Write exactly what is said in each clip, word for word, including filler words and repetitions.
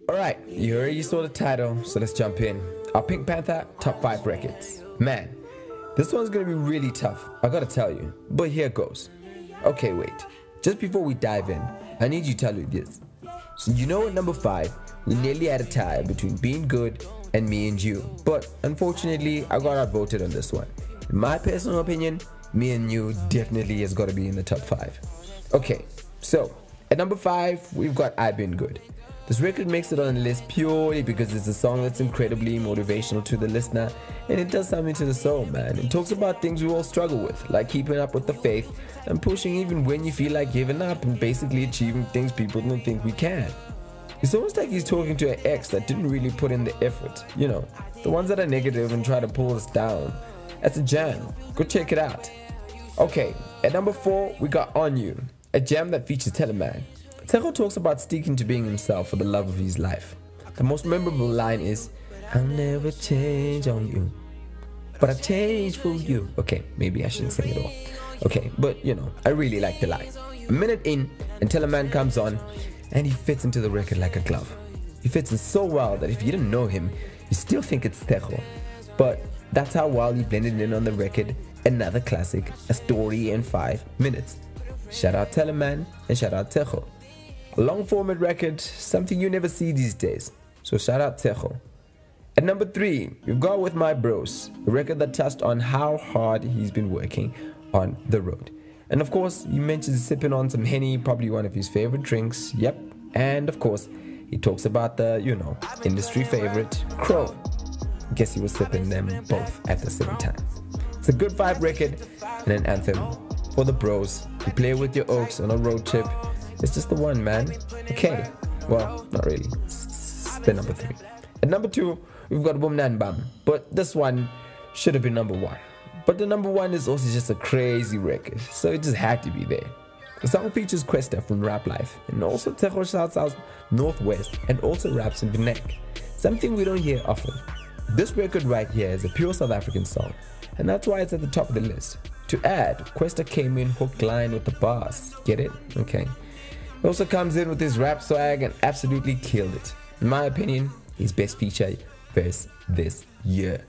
Alright, you already saw the title, so let's jump in. Our Pink Panther top five records. Man, this one's gonna be really tough, I gotta tell you. But here goes. Okay, wait. Just before we dive in, I need you to tell you this. So you know at number five, we nearly had a tie between Being Good and Me and You. But unfortunately, I got outvoted on this one. In my personal opinion, Me and You definitely has got to be in the top five. Okay, so at number five, we've got I've Been Good. This record makes it on the list purely because it's a song that's incredibly motivational to the listener, and it does something to the soul, man. It talks about things we all struggle with, like keeping up with the faith and pushing even when you feel like giving up, and basically achieving things people don't think we can. It's almost like he's talking to an ex that didn't really put in the effort, you know, the ones that are negative and try to pull us down. That's a jam. Go check it out. Okay, at number four, we got On You, a jam that features Teleman. Tshego talks about sticking to being himself for the love of his life. The most memorable line is, I'll never change on you, but I change for you. Okay, maybe I shouldn't sing it all. Okay, but you know, I really like the line. A minute in, and Teleman comes on, and he fits into the record like a glove. He fits in so well that if you didn't know him, you still think it's Tshego. But that's how well he blended in on the record. Another classic, a story in five minutes. Shout out Teleman and shout out Tshego. A long format record, something you never see these days. So shout out Tshego. At number three, we've got With My Bros, a record that touched on how hard he's been working on the road. And of course, he mentions sipping on some Henny, probably one of his favorite drinks. Yep. And of course, he talks about the, you know, industry favorite, Crow. Guess he was sipping them both at the same time. It's a good vibe record and an anthem for the bros. You play with your oaks on a road trip. It's just the one, man. Okay. Well, not really. It's the number three. At number two, we've got Boom Nan Bam. But this one should have been number one. But the number one is also just a crazy record, so it just had to be there. The song features Questa from Rap Life, and also Tshego shouts out Northwest and also raps in Vinek, something we don't hear often. This record right here is a pure South African song, and that's why it's at the top of the list. To add, Questa came in hook line with the bars. Get it? Okay. He also comes in with his rap swag and absolutely killed it. In my opinion, his best feature verse this year.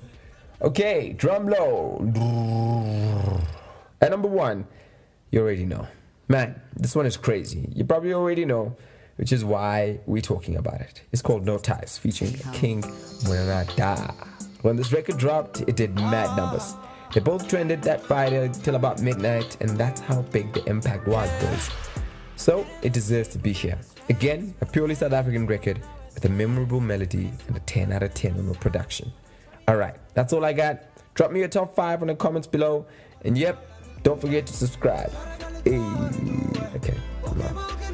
Okay, drum low. At number one, you already know. Man, this one is crazy. You probably already know, which is why we're talking about it. It's called No Ties, featuring King Murada. When this record dropped, it did mad numbers. They both trended that Friday till about midnight, and that's how big the impact was, boys. So, it deserves to be here. Again, a purely South African record with a memorable melody and a ten out of ten on the production. Alright, that's all I got. Drop me your top five in the comments below. And yep, don't forget to subscribe. Hey, okay, come on.